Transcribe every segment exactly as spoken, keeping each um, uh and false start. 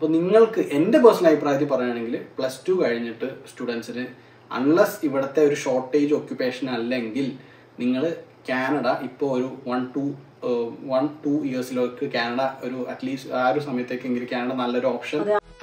അപ്പോൾ നിങ്ങൾക്ക് എൻ്റെ പേഴ്സണൽ അഭിപ്രായത്തിൽ പറയുകയാണെങ്കിൽ പ്ലസ് ടു കഴിഞ്ഞിട്ട് സ്റ്റുഡൻസിന് അൺലെസ് ഇവിടുത്തെ ഒരു ഷോർട്ടേജ് ഒക്യുപ്പേഷൻ അല്ലെങ്കിൽ നിങ്ങൾ കാനഡ ഇപ്പോൾ ഒരു വൺ ടു വൺ ടു ഇയേഴ്സിലേക്ക് കാനഡ ഒരു അറ്റ്ലീസ്റ്റ് ആ ഒരു സമയത്തേക്കെങ്കിലും കാനഡ നല്ലൊരു option.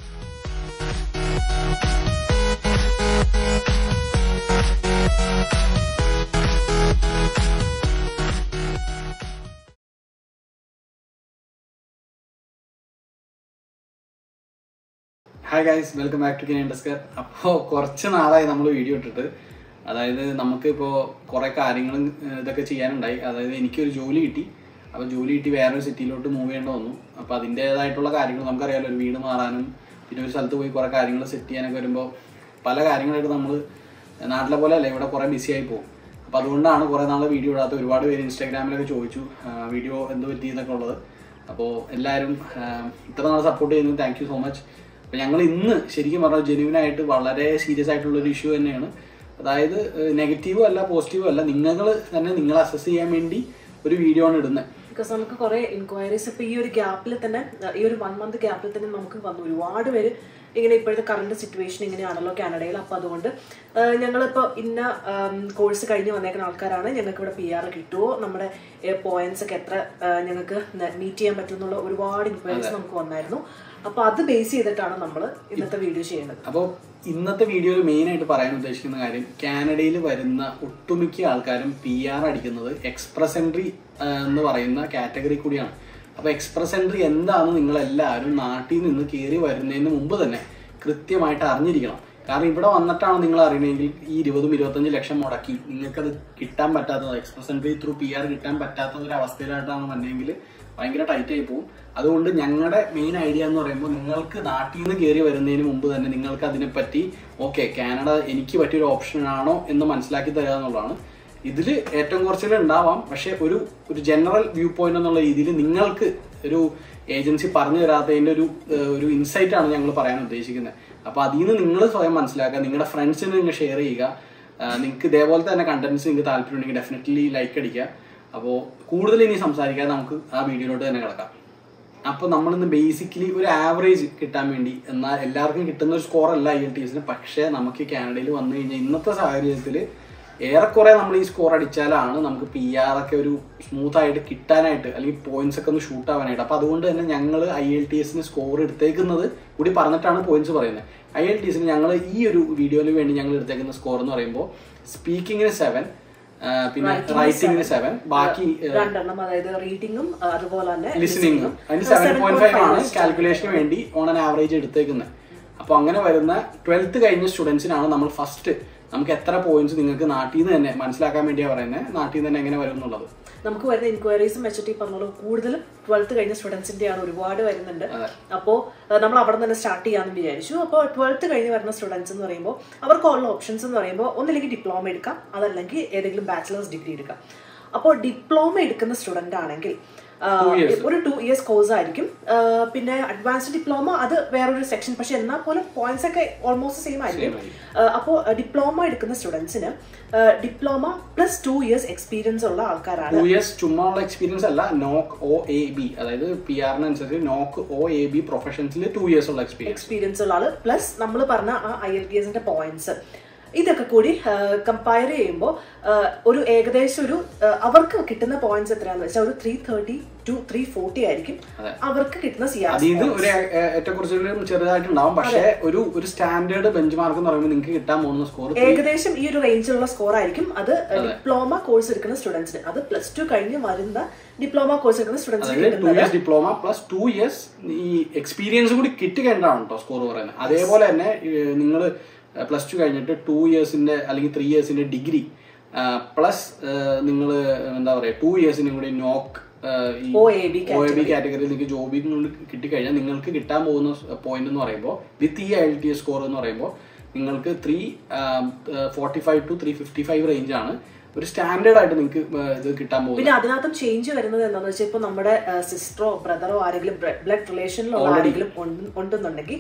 Hi guys, welcome back to കെനിയൻ ഡെസ്കർ. അപ്പോൾ കുറച്ച് നാളായി നമ്മൾ വീഡിയോ ഇട്ടിട്ട്. അതായത് നമുക്കിപ്പോൾ കുറേ കാര്യങ്ങളും ഇതൊക്കെ ചെയ്യാനുണ്ടായി. അതായത് എനിക്കൊരു ജോലി കിട്ടി. അപ്പോൾ ജോലി കിട്ടി വേറൊരു സിറ്റിയിലോട്ട് മൂവ് ചെയ്യേണ്ടി വന്നു. അപ്പോൾ അതിൻ്റേതായിട്ടുള്ള കാര്യങ്ങൾ നമുക്കറിയാമല്ലോ, ഒരു വീട് മാറാനും പിന്നെ ഒരു സ്ഥലത്ത് പോയി കുറേ കാര്യങ്ങൾ സെറ്റ് ചെയ്യാനൊക്കെ വരുമ്പോൾ പല കാര്യങ്ങളായിട്ട് നമ്മൾ നാട്ടിലെ പോലെ അല്ല, ഇവിടെ കുറേ ബിസി ആയി പോകും. അപ്പോൾ അതുകൊണ്ടാണ് കുറേ നാൾ വീഡിയോ ഇടാത്ത. ഒരുപാട് പേര് ഇൻസ്റ്റാഗ്രാമിലൊക്കെ ചോദിച്ചു വീഡിയോ എന്ത് പറ്റി എന്നൊക്കെ ഉള്ളത്. അപ്പോൾ എല്ലാവരും ഇത്ര നാൾ സപ്പോർട്ട് ചെയ്യുന്നു, താങ്ക് യു സോ മച്ച്. അപ്പോൾ ഞങ്ങൾ ഇന്ന് ശരിക്കും പറഞ്ഞാൽ ജെന്യുവിനായിട്ട് വളരെ സീരിയസ് ആയിട്ടുള്ളൊരു ഇഷ്യൂ തന്നെയാണ്. അതായത് നെഗറ്റീവും അല്ല പോസിറ്റീവും അല്ല, നിങ്ങൾ തന്നെ നിങ്ങൾ അസസ് ചെയ്യാൻ വേണ്ടി ഒരു വീഡിയോ ആണ് ഇടുന്നത്. ബിക്കോസ് നമുക്ക് കുറേ എൻക്വയറീസ് ഇപ്പോൾ ഈ ഒരു ഗ്യാപ്പിൽ തന്നെ, ഈ ഒരു വൺ മന്ത് ഗ്യാപ്പിൽ തന്നെ നമുക്ക് വന്നു. ഒരുപാട് പേര് ഇങ്ങനെ ഇപ്പോഴത്തെ കറണ്ട് സിറ്റുവേഷൻ ഇങ്ങനെയാണല്ലോ കാനഡയിൽ. അപ്പോൾ അതുകൊണ്ട് ഞങ്ങളിപ്പോൾ ഇന്ന കോഴ്സ് കഴിഞ്ഞ് വന്നേക്കുന്ന ആൾക്കാരാണ്, ഞങ്ങൾക്ക് ഇവിടെ പി ആർ കിട്ടുമോ, നമ്മുടെ പോയിന്റ്സ് ഒക്കെ എത്ര ഞങ്ങൾക്ക് മീറ്റ് ചെയ്യാൻ പറ്റും എന്നുള്ള ഒരുപാട് എൻക്വയറീസ് നമുക്ക് വന്നായിരുന്നു. അപ്പോൾ അത് ബേസ് ചെയ്തിട്ടാണ് നമ്മൾ ഇന്നത്തെ വീഡിയോ ചെയ്യുന്നത്. അപ്പോൾ ഇന്നത്തെ വീഡിയോയിൽ മെയിനായിട്ട് പറയാൻ ഉദ്ദേശിക്കുന്ന കാര്യം, കാനഡയിൽ വരുന്ന ഒട്ടുമിക്ക ആൾക്കാരും പി ആർ അടിക്കുന്നത് എക്സ്പ്രസ് എൻട്രി എന്ന് പറയുന്ന കാറ്റഗറി കൂടിയാണ്. അപ്പോൾ എക്സ്പ്രസ് എൻട്രി എന്താണെന്ന് നിങ്ങളെല്ലാവരും നാട്ടിൽ നിന്ന് കയറി വരുന്നതിന് മുമ്പ് തന്നെ കൃത്യമായിട്ട് അറിഞ്ഞിരിക്കണം. കാരണം ഇവിടെ വന്നിട്ടാണ് നിങ്ങൾ അറിയണമെങ്കിൽ ഈ ഇരുപതും ഇരുപത്തഞ്ച് ലക്ഷം മുടക്കി നിങ്ങൾക്കത് കിട്ടാൻ പറ്റാത്തത്, express entry through P R കിട്ടാൻ പറ്റാത്ത ഒരു അവസ്ഥയിലായിട്ടാണ് വന്നെങ്കിൽ ഭയങ്കര ടൈറ്റ് ആയി പോകും. അതുകൊണ്ട് ഞങ്ങളുടെ മെയിൻ ഐഡിയ എന്ന് പറയുമ്പോൾ, നിങ്ങൾക്ക് നാട്ടിൽ നിന്ന് കയറി വരുന്നതിന് മുമ്പ് തന്നെ നിങ്ങൾക്ക് അതിനെപ്പറ്റി ഓക്കെ കാനഡ എനിക്ക് പറ്റിയൊരു ഓപ്ഷനാണോ എന്ന് മനസ്സിലാക്കി തരിക എന്നുള്ളതാണ്. ഇതിൽ ഏറ്റവും കുറച്ചിൽ ഉണ്ടാവാം, പക്ഷെ ഒരു ഒരു ജനറൽ വ്യൂ പോയിന്റ് എന്നുള്ള രീതിയിൽ നിങ്ങൾക്ക് ഒരു ഏജൻസി പറഞ്ഞു തരാത്തതിൻ്റെ ഒരു ഒരു ഇൻസൈറ്റ് ആണ് ഞങ്ങൾ പറയാൻ ഉദ്ദേശിക്കുന്നത്. അപ്പോൾ അതിൽ നിന്ന് നിങ്ങൾ സ്വയം മനസ്സിലാക്കുക, നിങ്ങളുടെ ഫ്രണ്ട്സിന് നിങ്ങൾ ഷെയർ ചെയ്യുക. നിങ്ങൾക്ക് ഇതേപോലത്തെ തന്നെ കണ്ടന്റ്സ് നിങ്ങൾക്ക് താല്പര്യമുണ്ടെങ്കിൽ ഡെഫിനറ്റ്ലി ലൈക്ക് അടിക്കുക. അപ്പോൾ കൂടുതൽ ഇനി സംസാരിക്കാതെ നമുക്ക് ആ വീഡിയോയിലോട്ട് തന്നെ കിടക്കാം. അപ്പോൾ നമ്മളിന്ന് ബേസിക്കലി ഒരു ആവറേജ് കിട്ടാൻ വേണ്ടി, എന്നാൽ എല്ലാവർക്കും കിട്ടുന്ന ഒരു സ്കോർ അല്ല ഐ എൽ ടി എസിന്. പക്ഷേ നമുക്ക് കാനഡയിൽ വന്നു കഴിഞ്ഞാൽ ഇന്നത്തെ സാഹചര്യത്തിൽ ഏറെക്കുറെ നമ്മൾ ഈ സ്കോർ അടിച്ചാലാണ് നമുക്ക് പി ആർ ഒക്കെ ഒരു സ്മൂത്ത് ആയിട്ട് കിട്ടാനായിട്ട്, അല്ലെങ്കിൽ പോയിന്റ്സ് ഒക്കെ ഒന്ന് ഷൂട്ട് ആവാനായിട്ട്. അപ്പോൾ അതുകൊണ്ട് തന്നെ ഞങ്ങൾ ഐ എൽ ടി എസിന് സ്കോർ എടുത്തേക്കുന്നത് കൂടി പറഞ്ഞിട്ടാണ് പോയിന്റ്സ് പറയുന്നത്. ഐ എൽ ടി എസിന് ഞങ്ങൾ ഈ ഒരു വീഡിയോയിൽ വേണ്ടി ഞങ്ങൾ എടുത്തേക്കുന്ന സ്കോർ എന്ന് പറയുമ്പോൾ, സ്പീക്കിങ്ങിന് സെവൻ, പിന്നെ റൈറ്റിംഗിന് സെവൻ, ബാക്കി രണ്ടെണ്ണം അതായത് റീഡിങ്ങും അതുപോലെ തന്നെ ലിസണിങ്ങും അതിന് സെവൻ പോയിന്റ് ഫൈവ് ആണ് കാൽക്കുലേഷന് വേണ്ടി ഓൺ ആൻ ആവറേജ് എടുത്തേക്കുന്നത്. അപ്പോൾ അങ്ങനെ വരുന്ന ട്വൽത്ത് കഴിഞ്ഞ സ്റ്റുഡൻസിനാണ് നമ്മൾ ഫസ്റ്റ് നമുക്ക് എത്ര പോയിന്റ്സ് നിങ്ങൾക്ക് നാട്ടിൽ നിന്ന് തന്നെ മനസ്സിലാക്കാൻ വേണ്ടിയാണ് പറയുന്നത്, നാട്ടിൽ നിന്ന് തന്നെ എങ്ങനെ വരും എന്നുള്ളത്. നമുക്ക് വരുന്ന എൻക്വയറീസും വെച്ചിട്ട് ഈ പറഞ്ഞോളൂ കൂടുതലും ട്വൽത്ത് കഴിഞ്ഞ സ്റ്റുഡൻസിന്റെയാണ് ഒരുപാട് വരുന്നുണ്ട്. അപ്പോൾ നമ്മൾ അവിടെ തന്നെ സ്റ്റാർട്ട് ചെയ്യാമെന്ന് വിചാരിച്ചു. അപ്പോൾ ട്വൽത്ത് കഴിഞ്ഞ് വരുന്ന സ്റ്റുഡൻസ് എന്ന് പറയുമ്പോൾ അവർക്കുള്ള ഓപ്ഷൻസ് എന്ന് പറയുമ്പോൾ ഒന്നില്ലെങ്കിൽ ഡിപ്ലോമ എടുക്കാം, അതല്ലെങ്കിൽ ഏതെങ്കിലും ബാച്ചിലേഴ്സ് ഡിഗ്രി എടുക്കാം. അപ്പോൾ ഡിപ്ലോമ എടുക്കുന്ന സ്റ്റുഡൻ്റ് ആണെങ്കിൽ ഒരു ടു ഇയേഴ്സ് കോഴ്സ് ആയിരിക്കും. പിന്നെ അഡ്വാൻസ്ഡ് ഡിപ്ലോമ അത് വേറൊരു സെക്ഷൻ, പക്ഷെ എന്നാൽ പോലും പോയിന്റ്സ് ഒക്കെ ഓൾമോസ്റ്റ് സെയിം ആയിരിക്കും. അപ്പോൾ ഡിപ്ലോമ എടുക്കുന്ന സ്റ്റുഡൻസിന് diploma plus two years experience ഉള്ള ആൾക്കാരാണ്. ടു ഇയേഴ്സ് ചുമ്മാ ഉള്ള എക്സ്പീരിയൻസ് അല്ല, നോക്ക് ഒ എ ബി, അതായത് പി ആറിനനുസരിച്ച് നോക്ക് ഒ എ ബി പ്രൊഫഷൻസിൽ ടു ഇയേഴ്സ് ഉള്ള എക്സ്പീരിയൻസ് എക്സ്പീരിയൻസ് ഉള്ള ആള് പ്ലസ് നമ്മൾ പറഞ്ഞ ആ ഐ എൽ ടി എസിന്റെ പോയിന്റ്സ് ഇതൊക്കെ കൂടി കമ്പയർ ചെയ്യുമ്പോൾ ഒരു ഏകദേശം ഒരു അവർക്ക് കിട്ടുന്ന പോയിന്റ്സ് എത്രയാണെന്ന് വെച്ചാൽ ഒരു three thirty two three forty ആയിരിക്കും അവർക്ക് കിട്ടുന്ന സി ആർ. ഏറ്റവും ചെറുതായിട്ടുണ്ടാവും, പക്ഷേ ഒരു ഒരു സ്റ്റാൻഡേർഡ് ബെഞ്ച് മാർക്ക് എന്ന് പറയുമ്പോൾ നിങ്ങൾക്ക് കിട്ടാൻ പോകുന്ന സ്കോർ ഏകദേശം ഈ ഒരു റേഞ്ചിലുള്ള സ്കോർ ആയിരിക്കും. അത് ഡിപ്ലോമ കോഴ്സ് എടുക്കുന്ന സ്റ്റുഡൻസിന്, അത് പ്ലസ് ടു കഴിഞ്ഞ് വരുന്ന ഡിപ്ലോമ കോഴ്സ് എടുക്കുന്ന സ്റ്റുഡൻസിന് ഡിപ്ലോമ പ്ലസ് ടു ഇയേഴ്സ് ഈ എക്സ്പീരിയൻസ് കൂടി കിട്ടി കഴിഞ്ഞാണ് കേട്ടോ സ്കോർ പറയുന്നത്. അതേപോലെ തന്നെ നിങ്ങൾ പ്ലസ് ടു കഴിഞ്ഞിട്ട് ടു ഇയേഴ്സിന്റെ അല്ലെങ്കിൽ ത്രീ ഇയേഴ്സിന്റെ ഡിഗ്രി പ്ലസ് നിങ്ങൾ എന്താ പറയുക ടു ഇയേഴ്സിനും കൂടി നോക്ക് ഒ എ ബി കാറ്റഗറിയിൽ നിങ്ങൾക്ക് ജോബിൽ കൊണ്ട് കിട്ടിക്കഴിഞ്ഞാൽ നിങ്ങൾക്ക് കിട്ടാൻ പോകുന്ന പോയിന്റ് എന്ന് പറയുമ്പോൾ വിത്ത് ഈ I L T S score എന്ന് പറയുമ്പോൾ നിങ്ങൾക്ക് three forty five two three fifty five റേഞ്ചാണ് ഒരു സ്റ്റാൻഡേർഡ് ആയിട്ട് നിങ്ങൾക്ക് ഇത് കിട്ടാൻ പോകും. പിന്നെ അതിനകത്തും ചേഞ്ച് വരുന്നത് എന്താണെന്ന് വെച്ചാൽ ഇപ്പൊ നമ്മുടെ സിസ്റ്ററോ ബ്രദറോ ആരെങ്കിലും ബ്ലഡ് റിലേഷനിലോ ആരെങ്കിലും ഉണ്ടെന്നുണ്ടെങ്കിൽ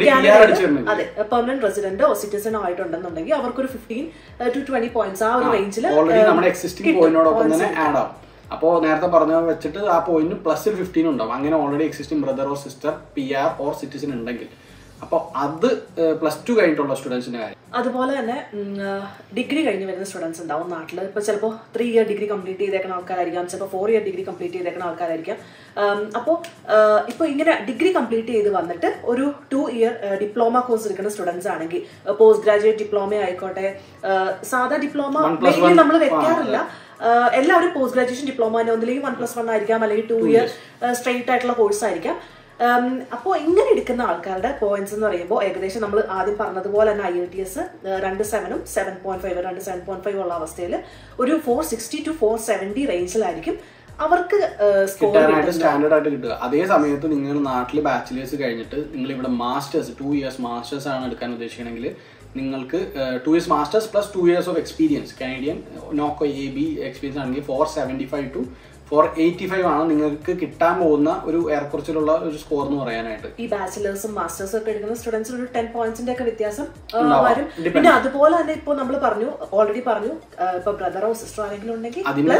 അതെ പെർമനന്റ് റെസിഡന്റോ സിറ്റിസണോ ആയിട്ടുണ്ടെന്നുണ്ടെങ്കിൽ അവർക്കൊരു ഫിഫ്റ്റീൻ ടു ട്വന്റി പോയിന്റ്സ് ആ ഒരു റേഞ്ചിൽ നമ്മുടെ എക്സിസ്റ്റിംഗ് പോയിന്റിനോടൊപ്പം തന്നെ ആഡ് ആവും. അപ്പോൾ നേരത്തെ പറഞ്ഞ വെച്ചിട്ട് ആ പോയിന്റ് പ്ലസ് ഫിഫ്റ്റീൻ ഉണ്ടാവും. അങ്ങനെ already existing brother or sister P R or citizen ഉണ്ടെങ്കിൽ. അപ്പോൾ അത് പ്ലസ് ടു കഴിഞ്ഞിട്ടുള്ള സ്റ്റുഡൻസിന്റെ കാര്യം. അതുപോലെ തന്നെ ഡിഗ്രി കഴിഞ്ഞ് വരുന്ന സ്റ്റുഡൻസ് ഉണ്ടാവും നാട്ടിൽ. ഇപ്പോൾ ചിലപ്പോൾ ത്രീ ഇയർ ഡിഗ്രി കംപ്ലീറ്റ് ചെയ്തേക്കുന്ന ആൾക്കാരായിരിക്കാം, ചിലപ്പോൾ ഫോർ ഇയർ ഡിഗ്രി കംപ്ലീറ്റ് ചെയ്തേക്കുന്ന ആൾക്കാരായിരിക്കാം. അപ്പോൾ ഇപ്പോൾ ഇങ്ങനെ ഡിഗ്രി കംപ്ലീറ്റ് ചെയ്ത് വന്നിട്ട് ഒരു ടു ഇയർ ഡിപ്ലോമ കോഴ്സ് എടുക്കുന്ന സ്റ്റുഡൻസ് ആണെങ്കിൽ, പോസ്റ്റ് ഗ്രാജുവേറ്റ് ഡിപ്ലോമ ആയിക്കോട്ടെ, സാധാ ഡിപ്ലോമ മെയിൻലി നമ്മൾ വെക്കാറില്ല. എല്ലാവരും പോസ്റ്റ് ഗ്രാജുവേഷൻ ഡിപ്ലോമ തന്നെ ഒന്നില്ലെങ്കിൽ വൺ പ്ലസ് വൺ ആയിരിക്കാം, അല്ലെങ്കിൽ ടു ഇയർ സ്ട്രെയിറ്റ് ആയിട്ടുള്ള കോഴ്സ് ആയിരിക്കാം. അപ്പോൾ ഇങ്ങനെ എടുക്കുന്ന ആൾക്കാരുടെ പോയിന്റ്സ് എന്ന് പറയുമ്പോൾ ഏകദേശം നമ്മൾ ആദ്യം പറഞ്ഞതുപോലെ തന്നെ ഐ എൽ ടി എസ് രണ്ട് സെവനും സെവൻ പോയിന്റ് ഫൈവ് രണ്ട് സെവൻ പോയിന്റ് ഫൈവ് ഉള്ള അവസ്ഥയിൽ ഒരു four sixty two four seventy റേഞ്ചിലായിരിക്കും അവർക്ക് സ്റ്റാൻഡേർഡ് ആയിട്ട് കിട്ടുക. അതേ സമയത്ത് നിങ്ങൾ നാട്ടിൽ ബാച്ചിലേഴ്സ് കഴിഞ്ഞിട്ട് നിങ്ങൾ ഇവിടെ മാസ്റ്റേഴ്സ് ടു ഇയേഴ്സ് മാസ്റ്റേഴ്സ് ആണ് എടുക്കാൻ ഉദ്ദേശിക്കണമെങ്കിൽ നിങ്ങൾക്ക് two years masters plus two years of experience Canadian നോക്കോ എ ബി എക്സ്പീരിയൻസ് ആണെങ്കിൽ four seventy five two four eighty five ആണ് നിങ്ങൾക്ക് കിട്ടാൻ പോകുന്ന ഒരു ഏറെക്കുറിച്ചുള്ള ഒരു സ്കോർ എന്ന് പറയാനായിട്ട്. ഈ ബാച്ചിലേഴ്സും മാസ്റ്റേഴ്സും ഒക്കെ എടുക്കുന്ന സ്റ്റുഡൻസിന് ഒരു ടെൻ പോയിന്റ്സിന്റെ ഒക്കെ വ്യത്യാസം വരും. പിന്നെ അതുപോലെ തന്നെ ഇപ്പൊ നമ്മൾ പറഞ്ഞു ഓൾറെഡി പറഞ്ഞു ഇപ്പൊ ബ്രദറോ സിസ്റ്ററോ ആരെങ്കിലും ഉണ്ടെങ്കിൽ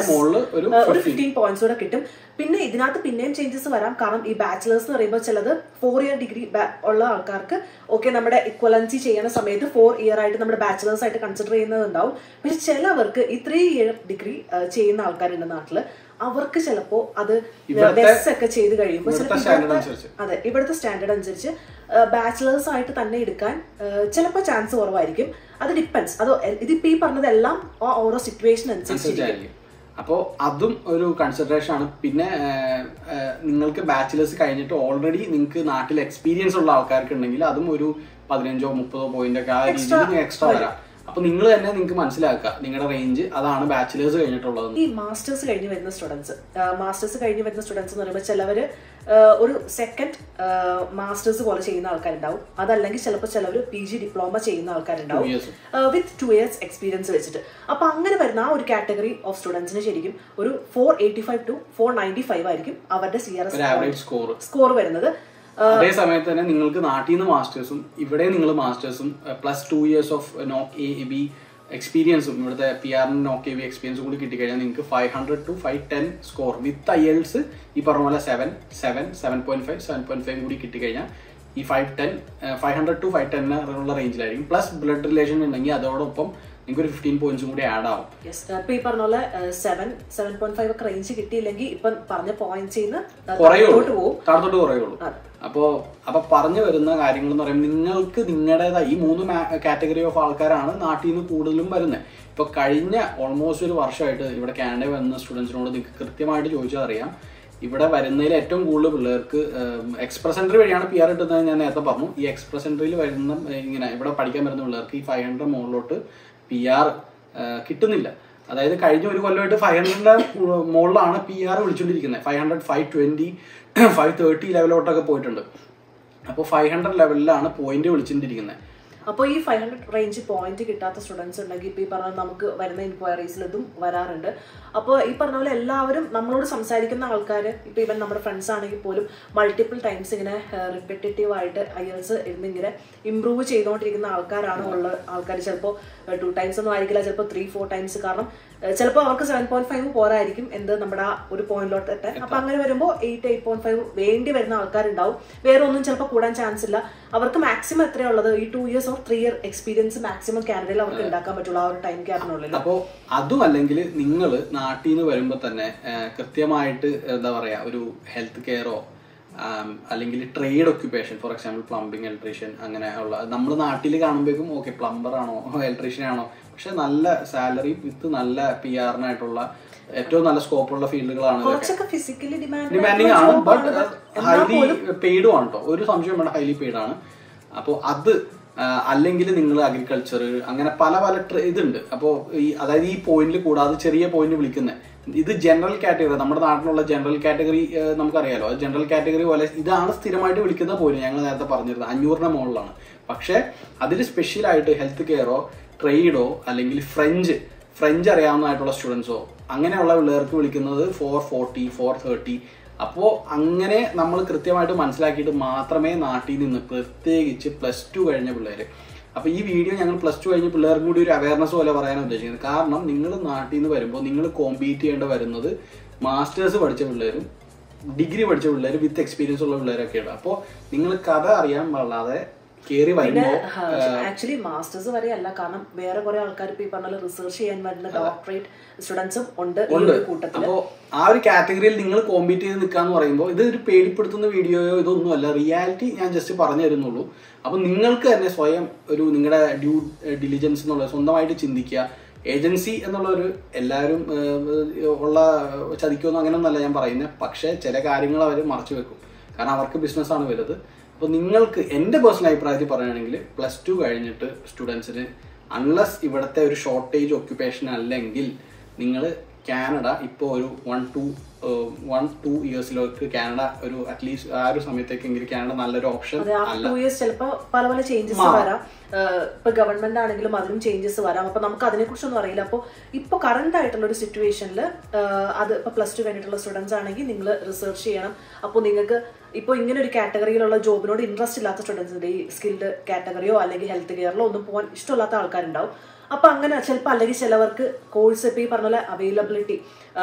ഒരു ഫിഫ്റ്റീൻ പോയിന്റ്സ് കൂടെ കിട്ടും. പിന്നെ ഇതിനകത്ത് പിന്നെയും ചേഞ്ചസ് വരാം. കാരണം ഈ ബാച്ചിലേഴ്സ് എന്ന് പറയുമ്പോൾ ചിലത് ഫോർ ഇയർ ഡിഗ്രി ഉള്ള ആൾക്കാർക്ക് ഓക്കെ നമ്മുടെ ഇക്വലൻസി ചെയ്യുന്ന സമയത്ത് ഫോർ ഇയർ ആയിട്ട് നമ്മുടെ ബാച്ചിലേഴ്സ് ആയിട്ട് കൺസിഡർ ചെയ്യുന്നതുണ്ടാവും. പക്ഷെ ചിലവർക്ക് ഈ ത്രീ ഇയർ ഡിഗ്രി ചെയ്യുന്ന ആൾക്കാരുണ്ട് നാട്ടില്. അവർക്ക് ചിലപ്പോ അത് ബെസ് ഒക്കെ ചെയ്ത് കഴിയുമ്പോൾ അതെ ഇവിടുത്തെ സ്റ്റാൻഡേർഡ് അനുസരിച്ച് ബാച്ചിലേഴ്സ് ആയിട്ട് തന്നെ എടുക്കാൻ ചിലപ്പോൾ ചാൻസ് കുറവായിരിക്കും. അത് ഡിപ്പെൻസ്. അതോ ഇതിപ്പോ ഈ പറഞ്ഞതെല്ലാം ഓരോ സിറ്റുവേഷൻ അനുസരിച്ചിരിക്കും. അപ്പോൾ അതും ഒരു കൺസിഡറേഷൻ ആണ്. പിന്നെ നിങ്ങൾക്ക് ബാച്ചിലേഴ്സ് കഴിഞ്ഞിട്ട് ഓൾറെഡി നിങ്ങൾക്ക് നാട്ടിൽ എക്സ്പീരിയൻസ് ഉള്ള ആൾക്കാർക്ക് ഉണ്ടെങ്കിൽ അതും ഒരു പതിനഞ്ചോ മുപ്പതോ പോയിന്റ് ഒക്കെ ആ രീതിയിൽ എക്സ്ട്രാ വരാം. അപ്പൊ നിങ്ങൾ തന്നെ നിങ്ങൾക്ക് മനസ്സിലാക്കുക നിങ്ങളുടെ റേഞ്ച് അതാണ് ബാച്ചിലേഴ്സ് കഴിഞ്ഞിട്ടുള്ളത്. ഈ മാസ്റ്റേഴ്സ് കഴിഞ്ഞ് വരുന്ന സ്റ്റുഡൻസ് മാസ്റ്റേഴ്സ് കഴിഞ്ഞ് വരുന്ന സ്റ്റുഡൻസ് എന്ന് പറയുമ്പോൾ ചിലവര് ഒരു സെക്കൻഡ് മാസ്റ്റേഴ്സ് പോലെ ചെയ്യുന്ന ആൾക്കാരുണ്ടാവും. അതല്ലെങ്കിൽ ചിലപ്പോൾ ചിലവർ പി ജി ഡിപ്ലോമ ചെയ്യുന്ന ആൾക്കാരുണ്ടാവും വിത്ത് ടു ഇയേഴ്സ് എക്സ്പീരിയൻസ് വെച്ചിട്ട്. അപ്പൊ അങ്ങനെ വരുന്ന ആ ഒരു കാറ്റഗറി ഓഫ് സ്റ്റുഡൻസിന് ശരിക്കും ഒരു four eighty five two four ninety five ആയിരിക്കും അവരുടെ C R S score score വരുന്നത്. അതേ സമയത്ത് തന്നെ നിങ്ങൾക്ക് നാട്ടിൽ നിന്ന് മാസ്റ്റേഴ്സും ഇവിടെ നിങ്ങൾ മാസ്റ്റേഴ്സും plus two years of NOC A B എക്സ്പീരിയൻസും ഇവിടുത്തെ പി ആറിന് നോക്ക് എ ബി എക്സ്പീരിയൻസും കൂടി കിട്ടിക്കഴിഞ്ഞാൽ നിങ്ങൾക്ക് five hundred two five ten score with IELTS ഈ പറഞ്ഞ പോലെ seven seven seven point five seven point five കൂടി കിട്ടിക്കഴിഞ്ഞാൽ ഈ five ten five hundred two five ten ഉള്ള റേഞ്ചിലായിരിക്കും. പ്ലസ് ബ്ലഡ് റിലേഷൻ ഉണ്ടെങ്കിൽ അതോടൊപ്പം നിങ്ങൾക്ക് ഒരു ഫിഫ്റ്റീൻ പോയിന്റ്സും കൂടി ആഡ് ആവും. ഇപ്പൊ ഈ പറഞ്ഞ പോലെ സെവൻ സെവൻ പോയിന്റ് ഫൈവ് ഒക്കെ റേഞ്ച് കിട്ടിയില്ലെങ്കിൽ ഇപ്പൊ പറഞ്ഞ പോയിന്റ്സ് താഴത്തോട്ട് കുറയുള്ളൂ. അപ്പോ അപ്പൊ പറഞ്ഞു വരുന്ന കാര്യങ്ങൾ എന്ന് പറയുമ്പോൾ നിങ്ങൾക്ക് നിങ്ങളുടേതായ ഈ മൂന്ന് കാറ്റഗറി ഓഫ് ആൾക്കാരാണ് നാട്ടിൽ നിന്ന് കൂടുതലും വരുന്നത്. ഇപ്പൊ കഴിഞ്ഞ ഓൾമോസ്റ്റ് ഒരു വർഷമായിട്ട് ഇവിടെ കാനഡ വരുന്ന സ്റ്റുഡൻസിനോട് നിങ്ങൾക്ക് കൃത്യമായിട്ട് ചോദിച്ചാൽ അറിയാം ഇവിടെ വരുന്നതിൽ ഏറ്റവും കൂടുതൽ പിള്ളേർക്ക് എക്സ്പ്രസ് എൻട്രി വഴിയാണ് പി ആർ കിട്ടുന്നത്. ഞാൻ നേരത്തെ പറഞ്ഞു ഈ എക്സ്പ്രസ് എൻട്രിയിൽ വരുന്ന ഇങ്ങനെ ഇവിടെ പഠിക്കാൻ വരുന്ന പിള്ളേർക്ക് ഈ ഫൈവ് ഹൺഡ്രഡ് മുകളിലോട്ട് പി ആർ കിട്ടുന്നില്ല. അതായത് കഴിഞ്ഞ ഒരു കൊല്ലമായിട്ട് ഫൈവ് ഹൺഡ്രഡിന്റെ മുകളിലാണ് പി ആർ വിളിച്ചുകൊണ്ടിരിക്കുന്നത്. Five hundred five twenty five thirty ലെവലോട്ടൊക്കെ പോയിട്ടുണ്ട്. അപ്പോൾ ഫൈവ് ഹൺഡ്രഡ് ലെവലിലാണ് പോയിന്റ് വിളിച്ചുകൊണ്ടിരിക്കുന്നത്. അപ്പോൾ ഈ ഫൈവ് ഹൺഡ്രഡ് റേഞ്ച് പോയിന്റ് കിട്ടാത്ത സ്റ്റുഡൻസ് ഉണ്ടെങ്കിൽ ഇപ്പോൾ ഈ പറഞ്ഞ നമുക്ക് വരുന്ന ഇൻക്വയറീസിൽ ഇതും വരാറുണ്ട്. അപ്പോൾ ഈ പറഞ്ഞ പോലെ എല്ലാവരും നമ്മളോട് സംസാരിക്കുന്ന ആൾക്കാർ ഇപ്പോൾ ഈവൻ നമ്മുടെ ഫ്രണ്ട്സ് ആണെങ്കിൽ പോലും മൾട്ടിപ്പിൾ ടൈംസ് ഇങ്ങനെ റിപ്പറ്റേറ്റീവ് ആയിട്ട് ഐഎൽസ് ഇരുന്നിങ്ങനെ ഇമ്പ്രൂവ് ചെയ്തുകൊണ്ടിരിക്കുന്ന ആൾക്കാരാണ് ഉള്ള ആൾക്കാർ. ചിലപ്പോൾ ടു ടൈംസ് ഒന്നും ആയിരിക്കില്ല, ചിലപ്പോൾ ത്രീ ഫോർ ടൈംസ്. കാരണം ചിലപ്പോൾ അവർക്ക് സെവൻ പോയിന്റ് ഫൈവ് പോരായിരിക്കും എന്ത് നമ്മുടെ ആ ഒരു പോയിന്റിലോട്ട് എത്താൻ. അപ്പൊ അങ്ങനെ വരുമ്പോൾ എയ്റ്റ് എയ്റ്റ് പോയിന്റ് ഫൈവ് വേണ്ടി വരുന്ന ആൾക്കാരുണ്ടാവും. വേറെ ഒന്നും ചിലപ്പോൾ കൂടാൻ ചാൻസ് ഇല്ല. അവർക്ക് മാക്സിമം എത്രയുള്ളത് ഈ two years or three year experience maximum കാനഡയിൽ അവർക്ക് ഉണ്ടാക്കാൻ പറ്റുള്ളൂ ആ ഒരു ടൈം ക്യാപിനുള്ളിൽ. അപ്പോൾ അതും അല്ലെങ്കിൽ നിങ്ങൾ നാട്ടിൽ നിന്ന് വരുമ്പോൾ തന്നെ കൃത്യമായിട്ട് എന്താ പറയാ ഒരു ഹെൽത്ത് കെയറോ അല്ലെങ്കിൽ trade occupation for example plumbing electrician അങ്ങനെ ഉള്ള നമ്മൾ നാട്ടിൽ കാണുമ്പോഴേക്കും ഓക്കെ പ്ലംബർ ആണോ ഇലക്ട്രീഷ്യൻ ആണോ, പക്ഷെ നല്ല സാലറി വിത്ത് നല്ല പി ആറിനായിട്ടുള്ള ഏറ്റവും നല്ല സ്കോപ്പുള്ള ഫീൽഡുകളാണ്. ഡിമാൻഡിങ് ആണ് ബട്ട് ഹൈലി പെയ്ഡും ആണ് കേട്ടോ, ഒരു സംശയം വേണ്ട, ഹൈലി പെയ്ഡ് ആണ്. അപ്പോൾ അത് അല്ലെങ്കിൽ നിങ്ങൾ അഗ്രികൾച്ചർ അങ്ങനെ പല പല ഇതുണ്ട്. അപ്പോൾ ഈ അതായത് ഈ പോയിന്റിൽ കൂടാതെ ചെറിയ പോയിന്റ് വിളിക്കുന്നത് ഇത് ജനറൽ കാറ്റഗറി, നമ്മുടെ നാട്ടിലുള്ള ജനറൽ കാറ്റഗറി നമുക്കറിയാലോ. ജനറൽ കാറ്റഗറി പോലെ ഇതാണ് സ്ഥിരമായിട്ട് വിളിക്കുന്ന പോയിന്റ്. ഞങ്ങൾ നേരത്തെ പറഞ്ഞിരുന്നത് അഞ്ഞൂറിന് മുകളിലാണ്. പക്ഷെ അതിൽ സ്പെഷ്യലായിട്ട് ഹെൽത്ത് കെയറോ ട്രേഡോ അല്ലെങ്കിൽ ഫ്രഞ്ച് ഫ്രഞ്ച് അറിയാവുന്നതായിട്ടുള്ള സ്റ്റുഡൻസോ അങ്ങനെയുള്ള പിള്ളേർക്ക് വിളിക്കുന്നത് ഫോർ ഫോർട്ടി ഫോർ തേർട്ടി. അപ്പോൾ അങ്ങനെ നമ്മൾ കൃത്യമായിട്ട് മനസ്സിലാക്കിയിട്ട് മാത്രമേ നാട്ടിൽ നിന്ന് പ്രത്യേകിച്ച് പ്ലസ് ടു കഴിഞ്ഞ പിള്ളേർ, അപ്പോൾ ഈ വീഡിയോ ഞങ്ങൾ പ്ലസ് ടു കഴിഞ്ഞ പിള്ളേർക്കും കൂടി ഒരു അവയർനെസ് പോലെ പറയാൻ ഉദ്ദേശിക്കുന്നത്. കാരണം നിങ്ങൾ നാട്ടിൽ നിന്ന് വരുമ്പോൾ നിങ്ങൾ കോമ്പീറ്റ് ചെയ്യേണ്ടി വരുന്നത് മാസ്റ്റേഴ്സ് പഠിച്ച പിള്ളേരും ഡിഗ്രി പഠിച്ച പിള്ളേരും വിത്ത് എക്സ്പീരിയൻസ് ഉള്ള പിള്ളേരൊക്കെയാണ്. അപ്പോൾ നിങ്ങൾ കഥ അറിയാൻ പാടില്ലാതെ കയറി വരുമ്പോൾ ആക്ച്വലി മാസ്റ്റേഴ്സ് വരെ അല്ല, കാരണം വേറെ കുറെ ആൾക്കാർ ഇപ്പൊ ഈ പറഞ്ഞ റിസർച്ച് ചെയ്യാൻ വരുന്ന ഡോക്ടറേറ്റ് സ്റ്റുഡൻസും ഉണ്ട് ഈ ഒരു കൂട്ടത്തിൽ. അപ്പോൾ ആ ഒരു കാറ്റഗറിയിൽ നിങ്ങൾ കോമ്പീറ്റ് ചെയ്ത് നിൽക്കാന്ന് പറയുമ്പോൾ ഇത് ഒരു പേടിപ്പെടുത്തുന്ന വീഡിയോയോ ഇതൊന്നുമല്ല, റിയാലിറ്റി ഞാൻ ജസ്റ്റ് പറഞ്ഞു തരുന്നുള്ളൂ. അപ്പൊ നിങ്ങൾക്ക് തന്നെ സ്വയം ഒരു നിങ്ങളുടെ ഡ്യൂ ഡിലിജൻസ് എന്നുള്ള സ്വന്തമായിട്ട് ചിന്തിക്കുക. ഏജൻസി എന്നുള്ള ഒരു എല്ലാവരും ഉള്ള ചതിക്കുമെന്ന് അങ്ങനെയൊന്നല്ല ഞാൻ പറയുന്നത്. പക്ഷെ ചില കാര്യങ്ങൾ അവർ മറച്ചു വെക്കും, കാരണം അവർക്ക് ബിസിനസ്സാണ് വലുത്. അപ്പോൾ നിങ്ങൾക്ക് എൻ്റെ പേഴ്സണൽ അഭിപ്രായത്തിൽ പറയുകയാണെങ്കിൽ പ്ലസ് ടു കഴിഞ്ഞിട്ട് സ്റ്റുഡൻസിന് അൺലെസ് ഇവിടുത്തെ ഒരു ഷോർട്ടേജ് ഒക്യുപ്പേഷൻ അല്ലെങ്കിൽ നിങ്ങൾ കാനഡ ഇപ്പോൾ ഒരു വൺ ടു വൺ ടു ഇയേഴ്സിലേക്ക് കാനഡ ഒരു അറ്റ്ലീസ്റ്റ് ആ ഒരു സമയത്തേക്കെങ്കിലും കാനഡ നല്ലൊരു ഓപ്ഷൻ അല്ല. ടു ഇയേഴ്സ് ചിലപ്പോൾ പല പല ചേഞ്ചസ് വരാം. ഇപ്പൊ ഗവൺമെന്റ് ആണെങ്കിലും അതിലും ചേഞ്ചസ് വരാം. അപ്പൊ നമുക്ക് അതിനെ കുറിച്ചൊന്നും അറിയില്ല. അപ്പോൾ ഇപ്പൊ കറന്റ് ആയിട്ടുള്ള ഒരു സിറ്റുവേഷനിൽ അത് ഇപ്പൊ പ്ലസ് ടു കഴിഞ്ഞിട്ടുള്ള സ്റ്റുഡൻസ് ആണെങ്കിൽ നിങ്ങൾ റിസർച്ച് ചെയ്യണം. അപ്പോൾ നിങ്ങൾക്ക് ഇപ്പോൾ ഇങ്ങനെ ഒരു കാറ്റഗറിയിലുള്ള ജോബിനോട് ഇൻട്രസ്റ്റ് ഇല്ലാത്ത സ്റ്റുഡൻസിന്റെ ഈ സ്കിൽഡ് കാറ്റഗറിയോ അല്ലെങ്കിൽ ഹെൽത്ത് കെയറിലോ ഒന്നും പോകാൻ ഇഷ്ടമില്ലാത്ത ആൾക്കാരുണ്ടാവും. അപ്പൊ അങ്ങനെ ചിലപ്പോൾ അല്ലെങ്കിൽ ചിലവർക്ക് കോഴ്സ് ഇപ്പൊ ഈ പറഞ്ഞ പോലെ അവൈലബിലിറ്റി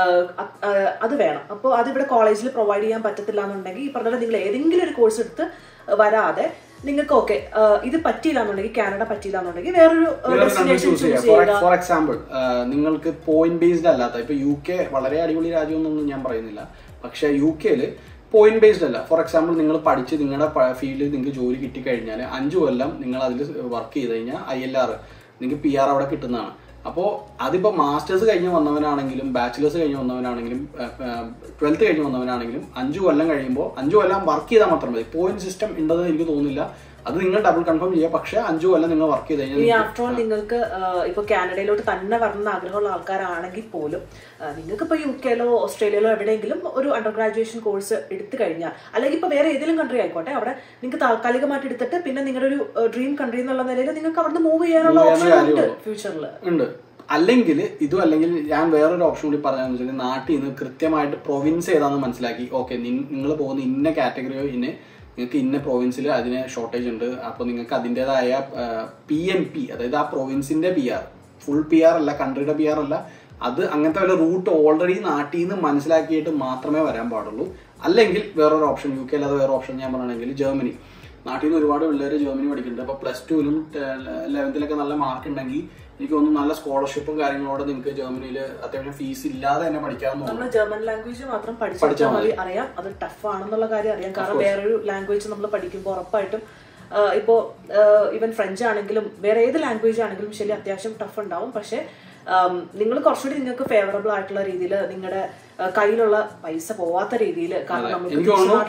അത് വേണം. അപ്പോൾ അതിവിടെ കോളേജിൽ പ്രൊവൈഡ് ചെയ്യാൻ പറ്റത്തില്ല എന്നുണ്ടെങ്കിൽ ഈ പറഞ്ഞ പോലെ നിങ്ങൾ ഏതെങ്കിലും ഒരു കോഴ്സ് എടുത്ത് വരാതെ നിങ്ങൾക്ക് ഓക്കെ ഇത് പറ്റിയില്ല എന്നുണ്ടെങ്കിൽ കാനഡ പറ്റിയില്ല എന്നുണ്ടെങ്കിൽ വേറൊരു ഡെസ്റ്റിനേഷൻ ചൂസ് ചെയ്യുക. ഫോർ എക്സാമ്പിൾ നിങ്ങൾക്ക് പോയിന്റ് ബേസ്ഡ് അല്ലാത്ത ഇപ്പൊ യു കെ വളരെ അടിപൊളി രാജ്യമൊന്നും ഞാൻ പറയുന്നില്ല, പക്ഷെ യു കെയില് പോയിന്റ് ബേസ്ഡ് അല്ല. ഫോർ എക്സാമ്പിൾ നിങ്ങൾ പഠിച്ച് നിങ്ങളുടെ ഫീൽഡിൽ നിങ്ങൾക്ക് ജോലി കിട്ടിക്കഴിഞ്ഞാൽ അഞ്ചു കൊല്ലം നിങ്ങൾ അതിൽ വർക്ക് ചെയ്ത് കഴിഞ്ഞാൽ ഐ എൽ ആർ നിങ്ങൾക്ക് പി ആർ അവിടെ കിട്ടുന്നതാണ്. അപ്പോൾ അതിപ്പോൾ മാസ്റ്റേഴ്സ് കഴിഞ്ഞ് വന്നവനാണെങ്കിലും ബാച്ചിലേഴ്സ് കഴിഞ്ഞ് വന്നവനാണെങ്കിലും ട്വൽത്ത് കഴിഞ്ഞ് വന്നവനാണെങ്കിലും അഞ്ചു കൊല്ലം കഴിയുമ്പോൾ അഞ്ചു കൊല്ലം വർക്ക് ചെയ്താൽ മാത്രം മതി. പോയിന്റ് സിസ്റ്റം ഉണ്ടെന്ന് എനിക്ക് തോന്നുന്നില്ല. അത് നിങ്ങൾ ഡബിൾ കൺഫേം ചെയ്യുക. പക്ഷെ അഞ്ചു കൊല്ലം നിങ്ങൾ വർക്ക് ചെയ്ത് കഴിഞ്ഞാൽ ആഫ്റ്റർ ഓൾ നിങ്ങൾക്ക് ഇപ്പൊ കാനഡയിലോട്ട് തന്നെ വരണമെന്ന് ആഗ്രഹമുള്ള ആൾക്കാരാണെങ്കിൽ പോലും നിങ്ങൾക്ക് ഇപ്പൊ യു കെയിലോ ഓസ്ട്രേലിയയിലോ എവിടെയെങ്കിലും ഒരു അണ്ടർ ഗ്രാജുവേഷൻ കോഴ്സ് എടുത്തു കഴിഞ്ഞാൽ അല്ലെങ്കിൽ ഇപ്പൊ വേറെ ഏതെങ്കിലും കൺട്രി ആയിക്കോട്ടെ, അവിടെ നിങ്ങൾക്ക് താൽക്കാലികമായിട്ട് എടുത്തിട്ട് പിന്നെ നിങ്ങളുടെ ഒരു ഡ്രീം കൺട്രി എന്നുള്ള നിലയിൽ നിങ്ങൾക്ക് അവിടെ നിന്ന് മൂവ് ചെയ്യാനുള്ള ഓപ്ഷൻ ഉണ്ട് ഫ്യൂച്ചറിൽ ഉണ്ട്. അല്ലെങ്കിൽ ഇതും അല്ലെങ്കിൽ ഞാൻ വേറൊരു ഓപ്ഷൻ കൂടി പറഞ്ഞതെന്ന് വെച്ചാൽ നാട്ടിൽ നിന്ന് കൃത്യമായിട്ട് പ്രൊവിൻസ് ഏതാണെന്ന് മനസ്സിലാക്കി ഓക്കെ നിങ്ങൾ പോകുന്ന ഇന്ന കാറ്റഗറിയോ ഇന്ന് നിങ്ങൾക്ക് ഇന്ന പ്രൊവിൻസിൽ അതിന് ഷോർട്ടേജ് ഉണ്ട്. അപ്പോൾ നിങ്ങൾക്ക് അതിൻ്റെതായ പി എൻ പി അതായത് ആ പ്രൊവിൻസിന്റെ P R full P R അല്ല, കൺട്രിയുടെ പി ആർ അല്ല, അത് അങ്ങനത്തെ വല്ല റൂട്ട് ഓൾറെഡി നാട്ടിൽ നിന്ന് മനസ്സിലാക്കിയിട്ട് മാത്രമേ വരാൻ പാടുള്ളൂ. അല്ലെങ്കിൽ വേറൊരു ഓപ്ഷൻ യു കെ അല്ലാതെ വേറെ ഓപ്ഷൻ ഞാൻ പറയുകയാണെങ്കിൽ ജർമ്മനി. നാട്ടിൽ നിന്ന് ഒരുപാട് പിള്ളേർ ജർമ്മനി പഠിക്കുന്നുണ്ട്. അപ്പോൾ പ്ലസ് ടുവിലും ലെവൻത്തിലൊക്കെ നല്ല മാർക്ക് ഉണ്ടെങ്കിൽ എനിക്ക് തോന്നുന്നു നല്ല സ്കോളർഷിപ്പും കാര്യങ്ങളോടെ നിങ്ങൾക്ക് ജർമ്മനിയിൽ അത്യാവശ്യം ഫീസ് ഇല്ലാതെ തന്നെ പഠിക്കാവുന്ന. നമ്മൾ ജർമ്മൻ ലാംഗ്വേജ് മാത്രം പഠിച്ചാൽ മതി. അറിയാം അത് ടഫ് ആണെന്നുള്ള കാര്യം അറിയാം, കാരണം വേറൊരു ലാംഗ്വേജ് നമ്മൾ പഠിക്കുമ്പോൾ ഉറപ്പായിട്ടും ഇപ്പോൾ ഈവൻ ഫ്രഞ്ച് ആണെങ്കിലും വേറെ ഏത് ലാംഗ്വേജ് ആണെങ്കിലും ശരി അത്യാവശ്യം ടഫ് ഉണ്ടാവും. പക്ഷെ നിങ്ങൾ കുറച്ചുകൂടി നിങ്ങൾക്ക് ഫേവറബിൾ ആയിട്ടുള്ള രീതിയിൽ നിങ്ങളുടെ കയ്യിലുള്ള പൈസ പോവാത്ത രീതിയിൽ, കാരണം എനിക്ക്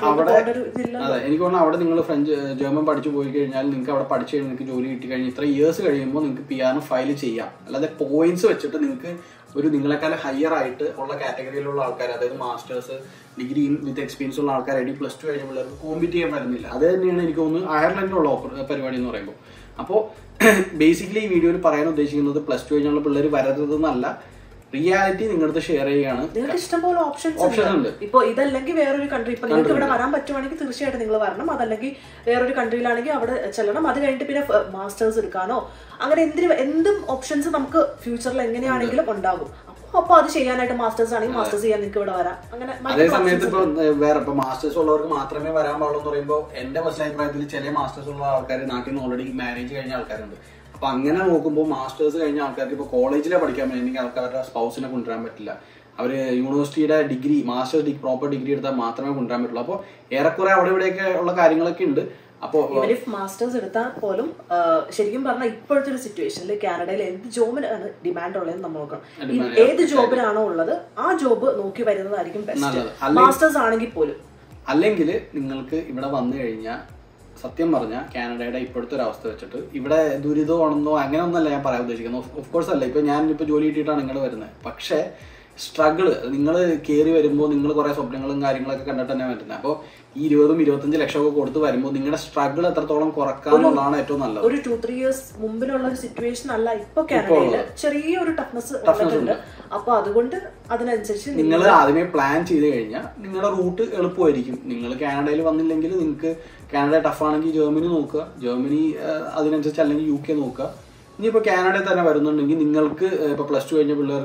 തോന്നുന്നു അവിടെ നിങ്ങൾ ഫ്രഞ്ച് ജർമ്മൻ പഠിച്ചു പോയി കഴിഞ്ഞാൽ നിങ്ങൾക്ക് അവിടെ പഠിച്ചു കഴിഞ്ഞാൽ നിങ്ങൾക്ക് ജോലി കിട്ടി കഴിഞ്ഞാൽ ഇത്ര ഇയേഴ്സ് കഴിയുമ്പോൾ നിങ്ങൾക്ക് പി ആറിന് ഫയൽ ചെയ്യാം. അല്ലാതെ പോയിന്റ്സ് വെച്ചിട്ട് നിങ്ങൾക്ക് ഒരു നിങ്ങളെക്കാളും ഹയർ ആയിട്ട് ഉള്ള കാറ്റഗറിയിലുള്ള ആൾക്കാർ, അതായത് മാസ്റ്റേഴ്സ് ഡിഗ്രി വിത്ത് എക്സ്പീരിയൻസ് ഉള്ള ആൾക്കാരായിട്ട് പ്ലസ് ടു കഴിഞ്ഞ പിള്ളേർക്ക് കോമ്പീറ്റ് ചെയ്യാൻ പറ്റുന്നില്ല. അത് തന്നെയാണ് എനിക്ക് തോന്നുന്നു അയർലൻഡിലുള്ള പരിപാടി എന്ന് പറയുമ്പോൾ. അപ്പോൾ ബേസിക്കലി ഈ വീഡിയോയിൽ പറയാൻ ഉദ്ദേശിക്കുന്നത് പ്ലസ് ടു കഴിഞ്ഞുള്ള പിള്ളേർ വരരുതെന്നല്ല, റിയാലിറ്റി നിങ്ങളുടെ ഷെയർ ചെയ്യുകയാണ്. നിങ്ങൾക്ക് ഇഷ്ടംപോലെ ഓപ്ഷൻസ് ഉണ്ട്. ഇപ്പൊ ഇതല്ലെങ്കിൽ വേറൊരു കൺട്രി, ഇപ്പൊ നിങ്ങൾക്ക് ഇവിടെ വരാൻ പറ്റുവാണെങ്കിൽ തീർച്ചയായിട്ടും നിങ്ങൾ വരണം. അതല്ലെങ്കിൽ വേറൊരു കൺട്രിയിലാണെങ്കിൽ അവിടെ ചെല്ലണം. അത് കഴിഞ്ഞിട്ട് പിന്നെ മാസ്റ്റേഴ്സ് എടുക്കാനോ അങ്ങനെ എന്തിനും എന്തും ഓപ്ഷൻസ് നമുക്ക് ഫ്യൂച്ചറിൽ എങ്ങനെയാണെങ്കിലും ഉണ്ടാകും. അപ്പൊ അത് ചെയ്യാനായിട്ട് മാസ്റ്റേഴ്സ് ആണെങ്കിൽ മാസ്റ്റേഴ്സ് ചെയ്യാൻ നിങ്ങൾക്ക് ഇവിടെ വരാം. അങ്ങനെ അതേ സമയത്ത് ഇപ്പൊ വേറെ ഇപ്പൊ മാസ്റ്റേഴ്സ് ഉള്ളവർക്ക് മാത്രമേ വരാൻ പാടുള്ളൂ എന്ന് പറയുമ്പോൾ എന്റെ പേഴ്സണൽ അഭിപ്രായത്തിൽ ചില മാസ്റ്റേഴ്സ് ഉള്ള ആൾക്കാർ നാട്ടിൽ നിന്ന് ഓൾറെഡി മാരേജ് കഴിഞ്ഞ ആൾക്കാരുണ്ട്. അപ്പൊ അങ്ങനെ നോക്കുമ്പോൾ മാസ്റ്റേഴ്സ് കഴിഞ്ഞ ആൾക്കാർക്ക് ഇപ്പൊ കോളേജിലെ പഠിക്കാൻ പറ്റുമെങ്കിൽ ആൾക്കാരുടെ സ്പൗസിനെ കൊണ്ടുവരാൻ പറ്റില്ല. അവര് യൂണിവേഴ്സിറ്റിയുടെ degree masters degree proper degree എടുത്താൽ മാത്രമേ കൊണ്ടുവരാൻ പറ്റുള്ളൂ. അപ്പോൾ ഏറെക്കുറെ അവിടെ ഇവിടെയൊക്കെ ഉള്ള കാര്യങ്ങളൊക്കെ ഉണ്ട്. അപ്പോൾ മാസ്റ്റേഴ്സ് എടുത്താൽ പോലും ശരിക്കും പറഞ്ഞാൽ ഇപ്പോഴത്തെ ഒരു സിറ്റുവേഷനിൽ കാനഡയിൽ എന്ത് ജോബിനാണ് ഡിമാൻഡ് ഉള്ളതെന്ന് നമ്മൾ നോക്കണം. ഏത് ജോബിനാണോ ഉള്ളത് ആ ജോബ് നോക്കി വരുന്നതായിരിക്കും ബെസ്റ്റ്, മാസ്റ്റേഴ്സ് ആണെങ്കിൽ പോലും. അല്ലെങ്കിൽ നിങ്ങൾക്ക് ഇവിടെ വന്നു കഴിഞ്ഞാൽ സത്യം പറഞ്ഞാൽ കാനഡയുടെ ഇപ്പോഴത്തെ ഒരു അവസ്ഥ വെച്ചിട്ട് ഇവിടെ ദുരിതമാണെന്നോ അങ്ങനെയൊന്നല്ല ഞാൻ പറയാൻ ഉദ്ദേശിക്കുന്നത്. ഓഫ് കോഴ്സ് അല്ല, ഇപ്പൊ ഞാൻ ഇപ്പൊ ജോലി കിട്ടിയിട്ടാണ് നിങ്ങൾ വരുന്നത്. പക്ഷേ സ്ട്രഗിള് നിങ്ങൾ കയറി വരുമ്പോൾ നിങ്ങൾ കുറെ സ്വപ്നങ്ങളും കാര്യങ്ങളൊക്കെ കണ്ടിട്ട് തന്നെ വരുന്നത്. അപ്പോൾ ഈ ഇരുപതും ഇരുപത്തഞ്ച് ലക്ഷം ഒക്കെ കൊടുത്ത് വരുമ്പോൾ നിങ്ങളുടെ സ്ട്രഗിൾ എത്രത്തോളം കുറക്കാന്നുള്ളതാണ് ഏറ്റവും നല്ലത്. ഒരു ടു ത്രീ ഇയേഴ്സ് മുമ്പിലുള്ള ഒരു സിറ്റുവേഷൻ അല്ല ഇപ്പൊ കാനഡയിൽ, ചെറിയൊരു ടഫ്നെസ് ഉണ്ട്. അപ്പൊ അതുകൊണ്ട് അതിനനുസരിച്ച് നിങ്ങൾ ആദ്യമേ പ്ലാൻ ചെയ്ത് കഴിഞ്ഞാൽ നിങ്ങളുടെ റൂട്ട് എളുപ്പമായിരിക്കും. നിങ്ങൾ കാനഡയിൽ വന്നില്ലെങ്കിൽ നിങ്ങൾക്ക് കാനഡ ടഫ് ആണെങ്കിൽ ജർമ്മനി നോക്കുക, ജർമ്മനി അതിനനുസരിച്ച് അല്ലെങ്കിൽ യു കെ നോക്കുക. ഇനിയിപ്പോൾ കാനഡയിൽ തന്നെ വരുന്നുണ്ടെങ്കിൽ നിങ്ങൾക്ക് ഇപ്പോൾ പ്ലസ് ടു കഴിഞ്ഞ പിള്ളേർക്ക്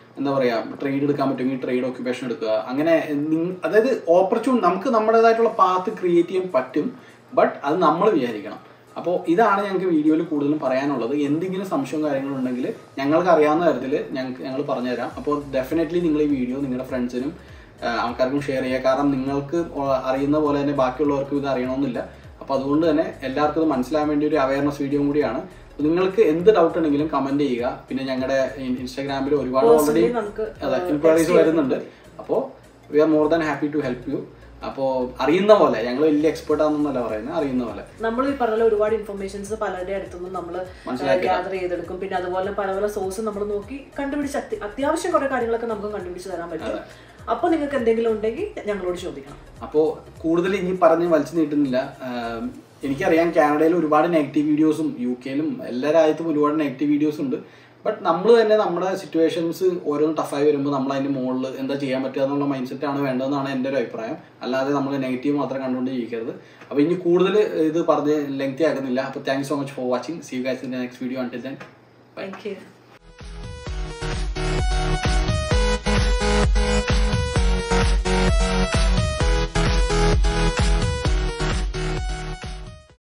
എന്താ പറയുക ട്രേഡ് എടുക്കാൻ പറ്റുമെങ്കിൽ ട്രേഡ് ഓക്യുപ്പേഷൻ എടുക്കുക. അങ്ങനെ അതായത് ഓപ്പർച്യൂണിറ്റി നമുക്ക് നമ്മുടേതായിട്ടുള്ള പാത്ത് ക്രിയേറ്റ് ചെയ്യാൻ പറ്റും. ബട്ട് അത് നമ്മൾ വിചാരിക്കണം. അപ്പോൾ ഇതാണ് ഞങ്ങൾക്ക് വീഡിയോയിൽ കൂടുതലും പറയാനുള്ളത്. എന്തെങ്കിലും സംശയവും കാര്യങ്ങളുണ്ടെങ്കിൽ ഞങ്ങൾക്ക് അറിയാവുന്ന തരത്തിൽ ഞങ്ങൾക്ക് ഞങ്ങൾ പറഞ്ഞുതരാം. അപ്പോൾ ഡെഫിനറ്റ്ലി നിങ്ങൾ ഈ വീഡിയോ നിങ്ങളുടെ ഫ്രണ്ട്സിനും ആൾക്കാർക്കും ഷെയർ ചെയ്യുക. കാരണം നിങ്ങൾക്ക് അറിയുന്ന പോലെ തന്നെ ബാക്കിയുള്ളവർക്കും ഇത് അറിയണമെന്നില്ല. അപ്പോൾ അതുകൊണ്ട് തന്നെ എല്ലാവർക്കും ഇത് മനസ്സിലാൻ വേണ്ടി ഒരു അവയർനെസ് വീഡിയോ കൂടിയാണ്. നിങ്ങൾക്ക് എന്ത് ഡൗട്ട് ഉണ്ടെങ്കിലും കമന്റ് ചെയ്യുക. പിന്നെ ഞങ്ങളുടെ ഇൻസ്റ്റാഗ്രാമിൽ ഒരുപാട് ഓൾറെഡി അതെ ഇൻക്വയറീസ് വരുന്നുണ്ട്. അപ്പോൾ we are more than happy to help you. അപ്പോ അറിയുന്ന പോലെ, ഞങ്ങൾ വലിയ എക്സ്പെർട്ട് ആണെന്നല്ല പറയുന്നത്, അറിയുന്ന പോലെ നമ്മൾ ഈ പറഞ്ഞ ഒരുപാട് ഇൻഫർമേഷൻസ് പലരുടെ അടുത്തുനിന്നും നമ്മൾ ഗ്യാദർ ചെയ്തെടുക്കും. പിന്നെ അതുപോലെ പല പല സോഴ്സ് നമ്മൾ നോക്കി കണ്ടുപിടിച്ച് അത്യാവശ്യം കുറെ കാര്യങ്ങളൊക്കെ നമുക്ക് കണ്ടുപിടിച്ച് തരാൻ പറ്റും. അപ്പൊ നിങ്ങൾക്ക് എന്തെങ്കിലും ഉണ്ടെങ്കിൽ ഞങ്ങളോട് ചോദിക്കണം. അപ്പോൾ കൂടുതൽ ഇനി പറഞ്ഞ് വലിച്ചു നീട്ടുന്നില്ല. എനിക്കറിയാം കാനഡയിൽ ഒരുപാട് നെഗറ്റീവ് വീഡിയോസും യു കെയിലും എല്ലാ രാജ്യത്തും ഒരുപാട് നെഗറ്റീവ് വീഡിയോസ് ഉണ്ട്. ബട്ട് നമ്മൾ തന്നെ നമ്മുടെ സിറ്റുവേഷൻസ് ഓരോന്ന് ടഫായി വരുമ്പോൾ നമ്മൾ അതിന്റെ മുകളിൽ എന്താ ചെയ്യാൻ പറ്റുക എന്നുള്ള മൈൻഡ് സെറ്റ് ആണ് വേണ്ടതെന്നാണ് എൻ്റെ ഒരു അഭിപ്രായം. അല്ലാതെ നമ്മൾ നെഗറ്റീവ് മാത്രം കണ്ടുകൊണ്ട് ജീവിക്കരുത്. അപ്പോൾ ഇനി കൂടുതൽ ഇത് പറഞ്ഞ് ലെങ്തി ആക്കുന്നില്ല. അപ്പോൾ thank you so much for watching. See you guys in the next video. Until then bye. Thank U.